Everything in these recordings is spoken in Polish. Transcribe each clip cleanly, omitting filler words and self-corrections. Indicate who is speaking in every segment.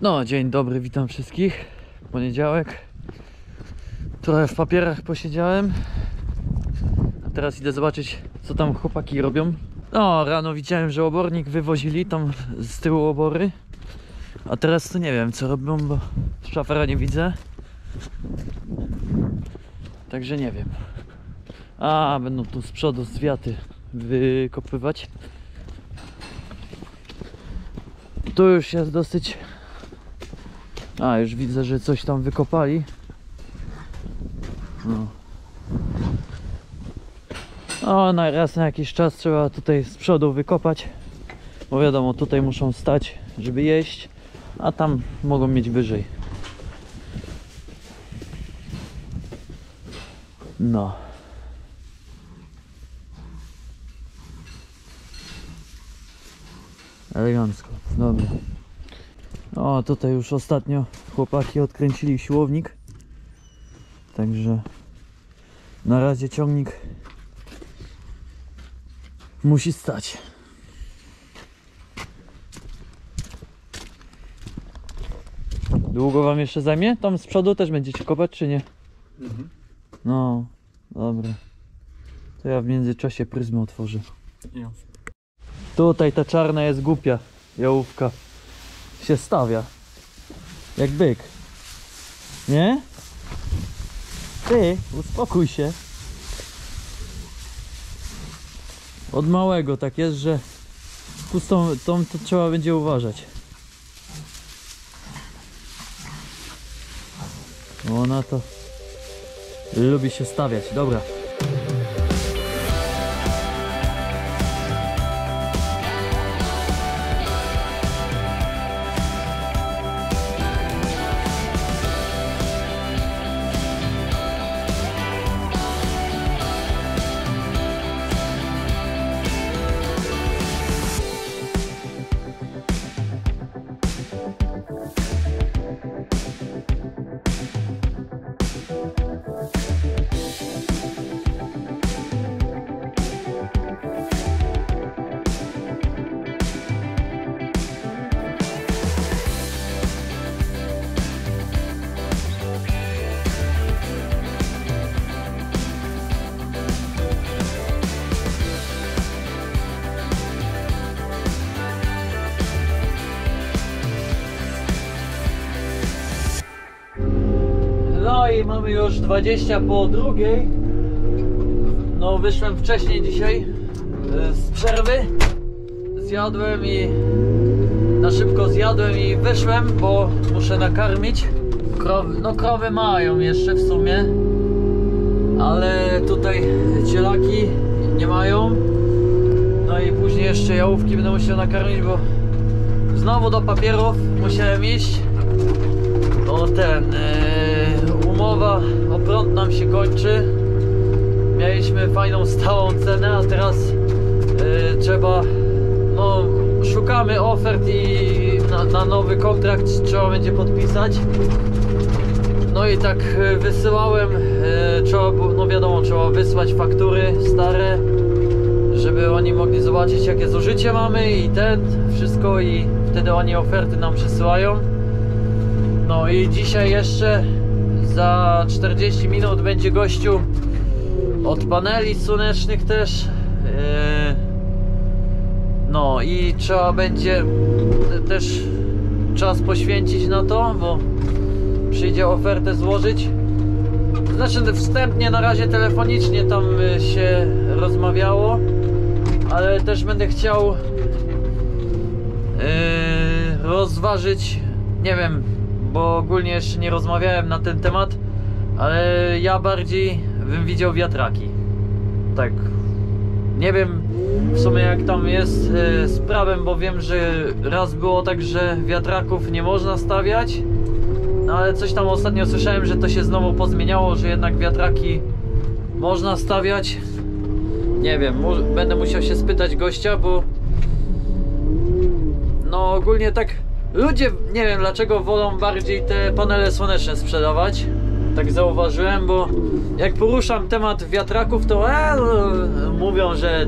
Speaker 1: No, dzień dobry, witam wszystkich. Poniedziałek. Trochę w papierach posiedziałem. A teraz idę zobaczyć, co tam chłopaki robią. No, rano widziałem, że obornik wywozili tam z tyłu obory. A teraz to nie wiem, co robią, bo szafera nie widzę. Także nie wiem. A, będą tu z przodu zwiaty wykopywać. Tu już jest dosyć... A, już widzę, że coś tam wykopali. No. O, raz na jakiś czas trzeba tutaj z przodu wykopać. Bo wiadomo, tutaj muszą stać, żeby jeść, a tam mogą mieć wyżej. No. Elegancko, dobra. O, tutaj już ostatnio chłopaki odkręcili siłownik. Także na razie ciągnik musi stać. Długo wam jeszcze zajmie? Tam z przodu też będziecie kopać, czy nie? Mhm. No, dobra. To ja w międzyczasie pryzmę otworzę. Tutaj ta czarna jest głupia jałówka. Się stawia jak byk, nie? Ty, uspokój się. Od małego tak jest, że pustą tą to trzeba będzie uważać. Ona to lubi się stawiać. Dobra. No i mamy już 20 po drugiej. No, wyszłem wcześniej dzisiaj z przerwy. Zjadłem i na szybko zjadłem i wyszłem, bo muszę nakarmić krowy. No, krowy mają jeszcze w sumie, ale tutaj cielaki nie mają. No i później jeszcze jałówki będę musiał nakarmić, bo znowu do papierów musiałem iść. O, umowa o prąd nam się kończy. Mieliśmy fajną stałą cenę, a teraz trzeba, no, szukamy ofert i na nowy kontrakt trzeba będzie podpisać. No i tak wysyłałem, trzeba, no wiadomo, trzeba wysłać faktury stare, żeby oni mogli zobaczyć, jakie zużycie mamy i wszystko, i wtedy oni oferty nam przysyłają. No i dzisiaj jeszcze za 40 minut będzie gościu od paneli słonecznych też. No i trzeba będzie też czas poświęcić na to, bo przyjdzie ofertę złożyć. Znaczy wstępnie na razie telefonicznie tam się rozmawiało, ale też będę chciał rozważyć, nie wiem, bo ogólnie jeszcze nie rozmawiałem na ten temat, ale ja bardziej bym widział wiatraki. Tak, nie wiem w sumie jak tam jest z prawem, bo wiem, że raz było tak, że wiatraków nie można stawiać. No ale coś tam ostatnio słyszałem, że to się znowu pozmieniało, że jednak wiatraki można stawiać. Nie wiem, będę musiał się spytać gościa, bo no ogólnie tak ludzie, nie wiem dlaczego, wolą bardziej te panele słoneczne sprzedawać. Tak zauważyłem, bo jak poruszam temat wiatraków, to mówią, że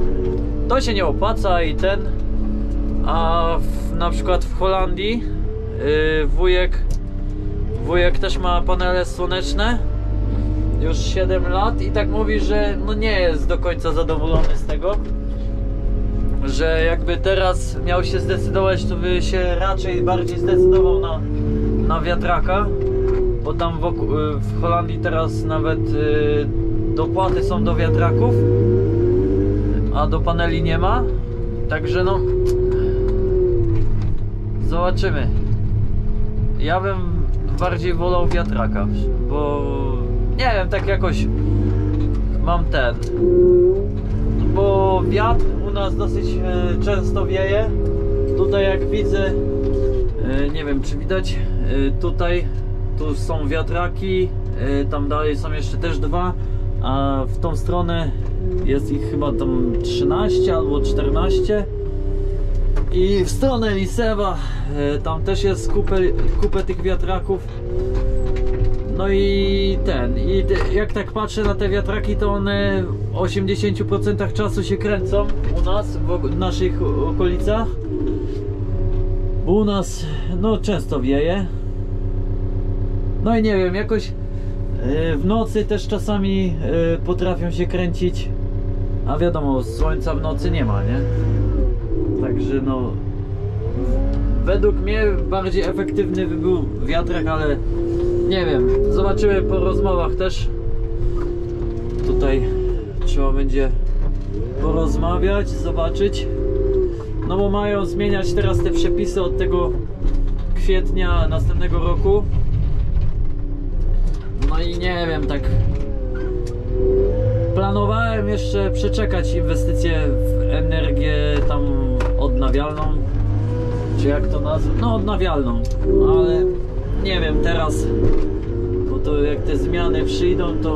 Speaker 1: to się nie opłaca i a na przykład w Holandii Wujek też ma panele słoneczne już 7 lat i tak mówi, że no nie jest do końca zadowolony z tego, że jakby teraz miał się zdecydować, to by się raczej bardziej zdecydował na wiatraka, bo tam w Holandii teraz nawet dopłaty są do wiatraków, a do paneli nie ma, także no zobaczymy. Ja bym bardziej wolał wiatraka, bo nie wiem, tak jakoś mam bo wiatr u nas dosyć często wieje. Tutaj jak widzę, nie wiem czy widać, tu są wiatraki, tam dalej są jeszcze też 2, a w tą stronę jest ich chyba tam 13 albo 14 i w stronę Lisewa tam też jest kupę tych wiatraków. No i jak tak patrzę na te wiatraki, to one w 80% czasu się kręcą u nas, w naszych okolicach. Bo u nas no często wieje. No i nie wiem, jakoś w nocy też czasami potrafią się kręcić. A wiadomo, słońca w nocy nie ma, nie? Także no według mnie bardziej efektywny by był wiatrak, ale nie wiem, zobaczymy po rozmowach też. Tutaj trzeba będzie porozmawiać, zobaczyć. No bo mają zmieniać teraz te przepisy od tego kwietnia następnego roku. No i nie wiem, tak planowałem jeszcze przeczekać inwestycje w energię tam odnawialną, czy jak to nazwać, no odnawialną, ale nie wiem teraz, bo to jak te zmiany przyjdą, to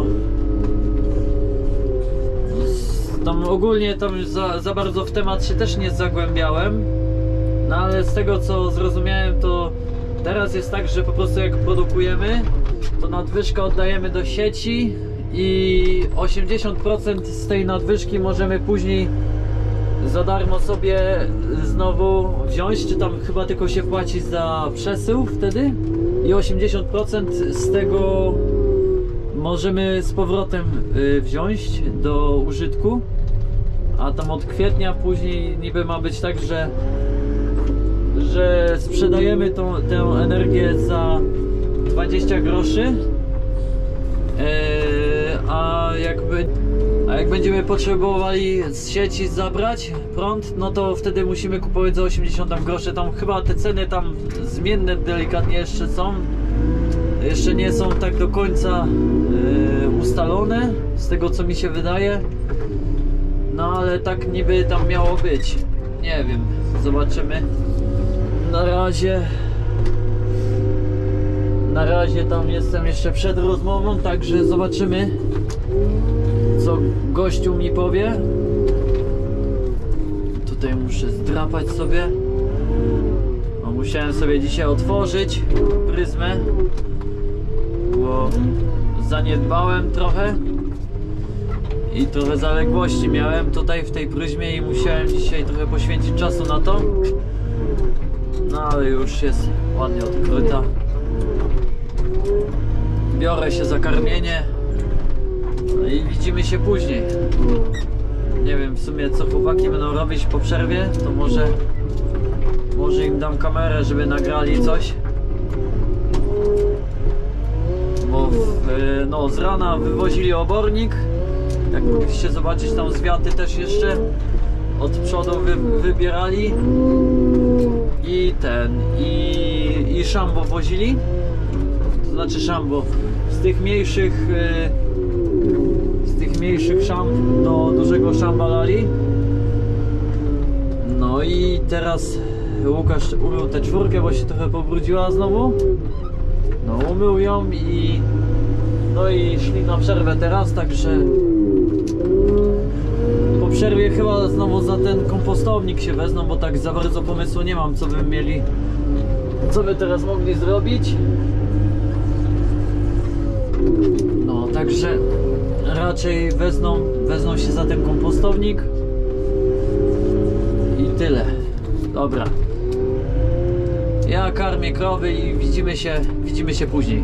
Speaker 1: tam ogólnie tam za bardzo w temat się też nie zagłębiałem, no ale z tego co zrozumiałem, to teraz jest tak, że po prostu jak produkujemy, to nadwyżkę oddajemy do sieci i 80% z tej nadwyżki możemy później za darmo sobie znowu wziąć, czy tam chyba tylko się płaci za przesył wtedy i 80% z tego możemy z powrotem wziąć do użytku, a tam od kwietnia później niby ma być tak, że sprzedajemy tę energię za 20 groszy, a jak będziemy potrzebowali z sieci zabrać prąd, no to wtedy musimy kupować za 80 groszy. Tam chyba te ceny tam zmienne delikatnie jeszcze są. Jeszcze nie są tak do końca ustalone, z tego co mi się wydaje. No ale tak niby tam miało być. Nie wiem, zobaczymy. Na razie tam jestem jeszcze przed rozmową, także zobaczymy, co gościu mi powie. Tutaj muszę zdrapać sobie. No, musiałem sobie dzisiaj otworzyć pryzmę, bo zaniedbałem trochę i trochę zaległości miałem tutaj w tej pryzmie i musiałem dzisiaj trochę poświęcić czasu na to. No ale już jest ładnie odkryta. Biorę się za karmienie, no i widzimy się później. Nie wiem w sumie co chłopaki będą robić po przerwie, to może im dam kamerę, żeby nagrali coś. Bo no, z rana wywozili obornik. Jak mogliście zobaczyć, tam zwiaty też jeszcze od przodu wybierali. I szambo wozili. To znaczy szambo z tych mniejszych szamb do dużego szamba lali. No i teraz Łukasz umył tę czwórkę, bo się trochę pobrudziła znowu. No umył ją i szli na przerwę teraz, także po przerwie chyba znowu za ten kompostownik się wezmą, bo tak za bardzo pomysłu nie mam, co by teraz mogli zrobić. No także raczej wezmą się za ten kompostownik i tyle. Dobra, Ja karmię krowy i widzimy się później.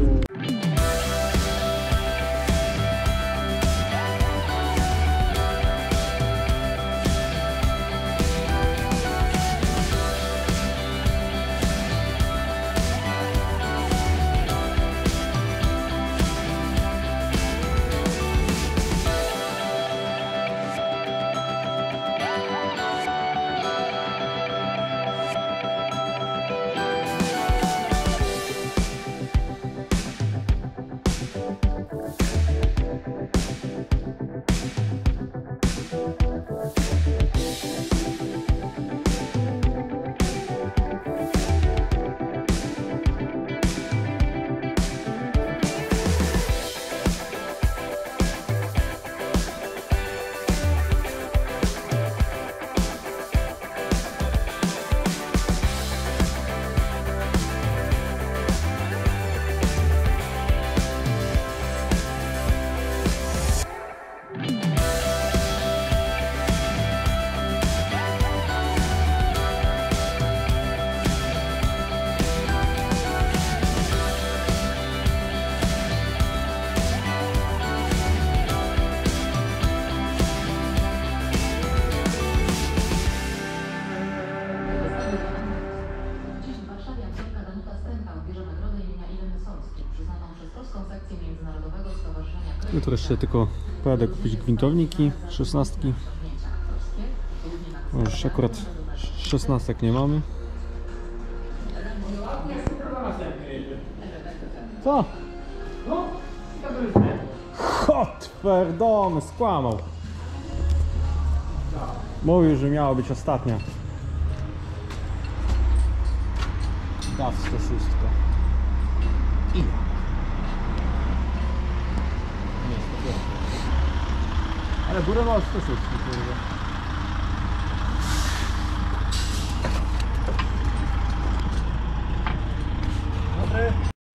Speaker 2: Jutro jeszcze tylko pojadę kupić gwintowniki, 16. Już akurat 16 nie mamy. Co? Twerdom, skłamał. Mówił, że miała być ostatnia. DAF 106. I ale górę ma 106, kurde. Dobry.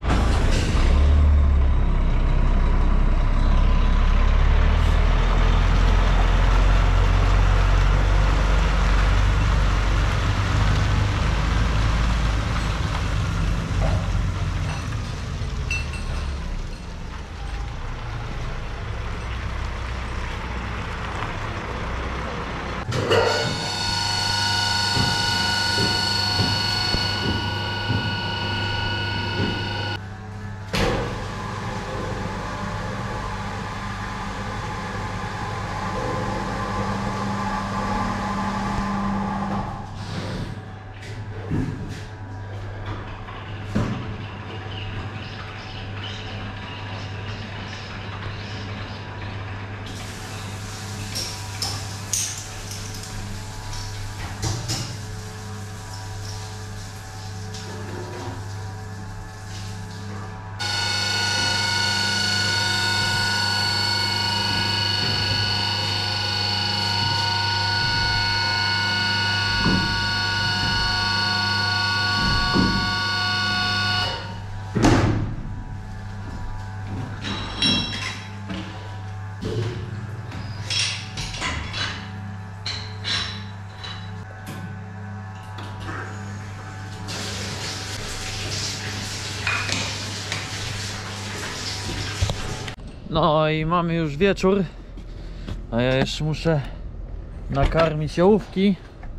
Speaker 1: No i mamy już wieczór, a ja jeszcze muszę nakarmić ołówki,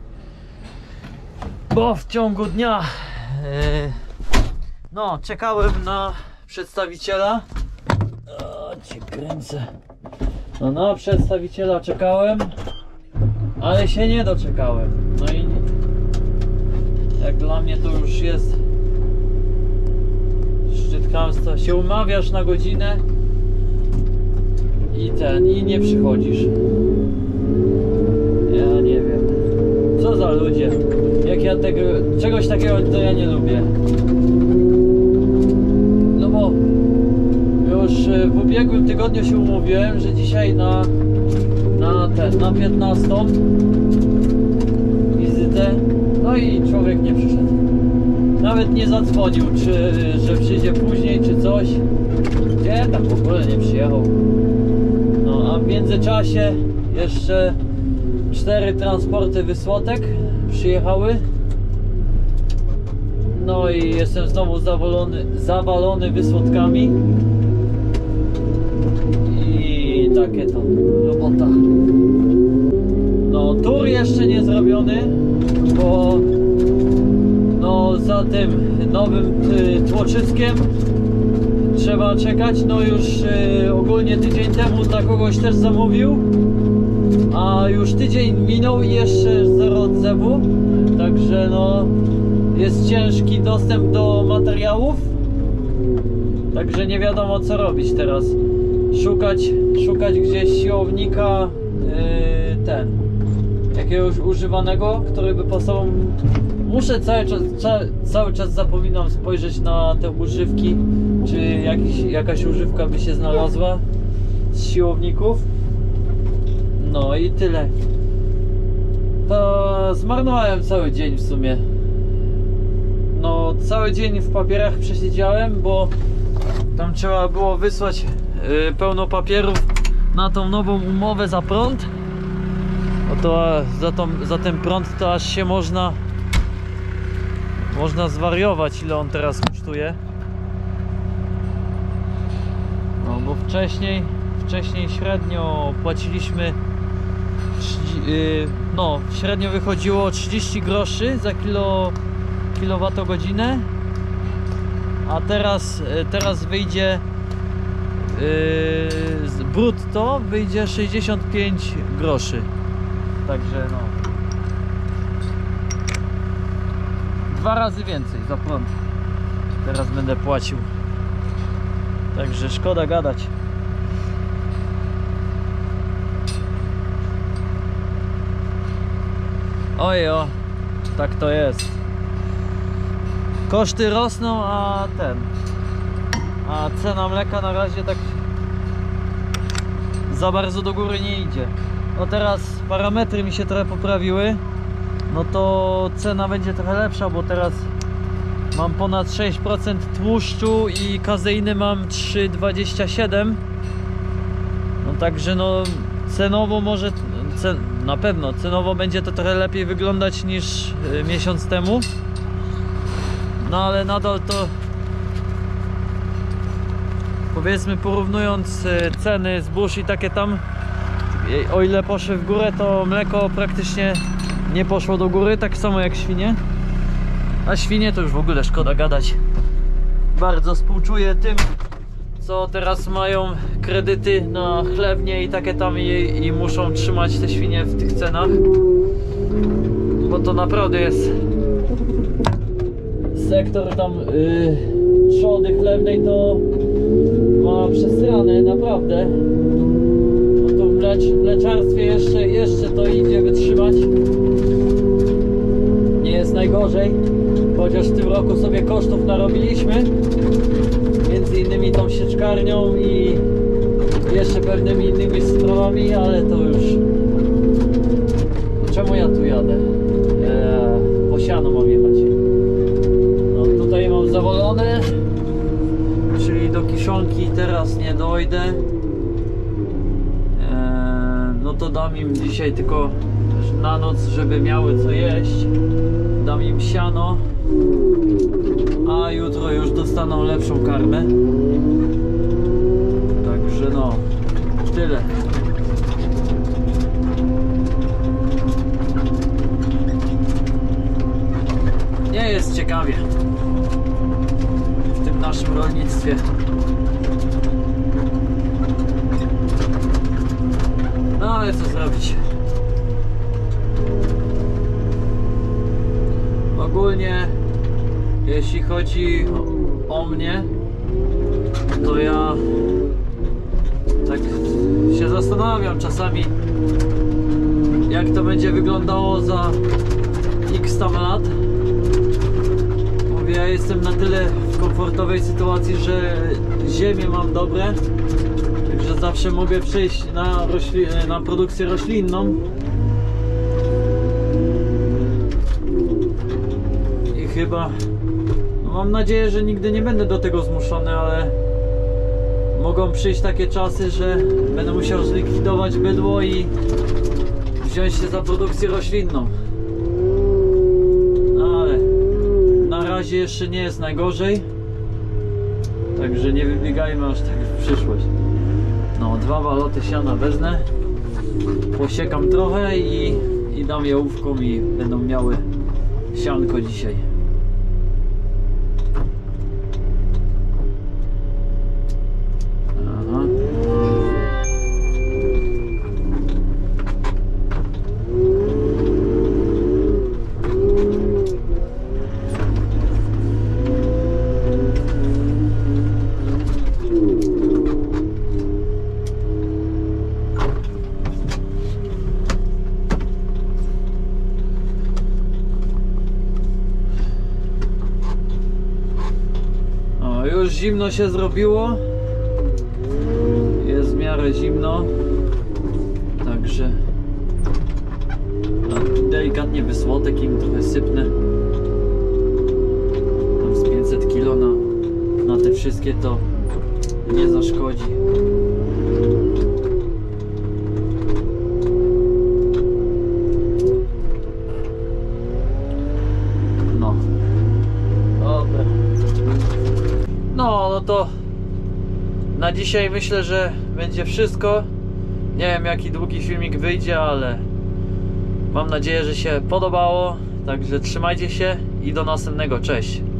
Speaker 1: bo w ciągu dnia no czekałem na przedstawiciela. O, cię kręcę. No na przedstawiciela czekałem, ale się nie doczekałem. No i jak dla mnie to już jest szczyt chamstwa. Się umawiasz na godzinę i nie przychodzisz. Ja nie wiem, co za ludzie. Jak ja czegoś takiego to ja nie lubię. No bo już w ubiegłym tygodniu się umówiłem, że dzisiaj na 15 wizytę. No i człowiek nie przyszedł. Nawet nie zadzwonił, że przyjdzie później, czy coś. Gdzie tam w ogóle nie przyjechał. No a w międzyczasie jeszcze 4 transporty wysłotek przyjechały. No i jestem znowu zawalony wysłodkami. I takie to robota. No, tur jeszcze nie zrobiony, bo no za tym nowym tłoczyskiem trzeba czekać. No już ogólnie tydzień temu dla kogoś też zamówił, a już tydzień minął i jeszcze zero odzewu. Także no jest ciężki dostęp do materiałów. Także nie wiadomo co robić teraz. Szukać gdzieś siłownika jakiegoś używanego, który by pasował. Muszę cały czas zapominam spojrzeć na te używki, czy jakaś używka by się znalazła z siłowników. No i tyle. To zmarnowałem cały dzień w sumie. No cały dzień w papierach przesiedziałem, bo tam trzeba było wysłać pełno papierów na tą nową umowę za prąd. Oto za ten prąd to aż się można zwariować, ile on teraz kosztuje. No bo wcześniej średnio płaciliśmy no średnio wychodziło 30 groszy za kilowatogodzinę, a teraz wyjdzie brutto wyjdzie 65 groszy. Także no 2 razy więcej za prąd teraz będę płacił. Także szkoda gadać. Ojo, tak to jest. Koszty rosną, a cena mleka na razie tak za bardzo do góry nie idzie. No teraz parametry mi się trochę poprawiły. No to cena będzie trochę lepsza, bo teraz mam ponad 6% tłuszczu i kazeiny mam 3,27. No także no cenowo może na pewno cenowo będzie to trochę lepiej wyglądać niż miesiąc temu. No ale nadal to, powiedzmy, porównując ceny zbóż i takie tam, o ile poszły w górę, to mleko praktycznie nie poszło do góry, tak samo jak świnie. A świnie to już w ogóle szkoda gadać. Bardzo współczuję tym, co teraz mają kredyty na chlewnie i takie tam i muszą trzymać te świnie w tych cenach, bo to naprawdę jest sektor tam trzody chlewnej to ma przesrane, naprawdę. No to w mleczarstwie jeszcze to idzie wytrzymać. Nie jest najgorzej, chociaż w tym roku sobie kosztów narobiliśmy, między innymi tą sieczkarnią i jeszcze pewnymi innymi sprawami, ale to już... Czemu ja tu jadę? Po siano mam jechać. No tutaj mam zawolone, czyli do kiszonki teraz nie dojdę. No to dam im dzisiaj tylko na noc, żeby miały co jeść. Dam im siano, a jutro już dostaną lepszą karmę. Także no, tyle. Nie jest ciekawie w tym naszym rolnictwie. No ale co zrobić? Ogólnie jeśli chodzi o mnie, to ja tak się zastanawiam czasami, jak to będzie wyglądało za x tam lat. Mówię, ja jestem na tyle w komfortowej sytuacji, że ziemię mam dobre, także zawsze mogę przejść na produkcję roślinną. I chyba, no mam nadzieję, że nigdy nie będę do tego zmuszony, ale mogą przyjść takie czasy, że będę musiał zlikwidować bydło i wziąć się za produkcję roślinną. No ale na razie jeszcze nie jest najgorzej. Także nie wybiegajmy aż tak w przyszłość. No, 2 baloty siana wezmę. Posiekam trochę i dam jałówkom i będą miały sianko dzisiaj. Aha. Już zimno się zrobiło. Jest w miarę zimno. Także delikatnie wysłotek im trochę sypnę. Tam z 500 kg na te wszystkie to nie zaszkodzi. No. Dobra. No to na dzisiaj myślę, że będzie wszystko. Nie wiem, jaki długi filmik wyjdzie, ale mam nadzieję, że się podobało. Także trzymajcie się i do następnego. Cześć.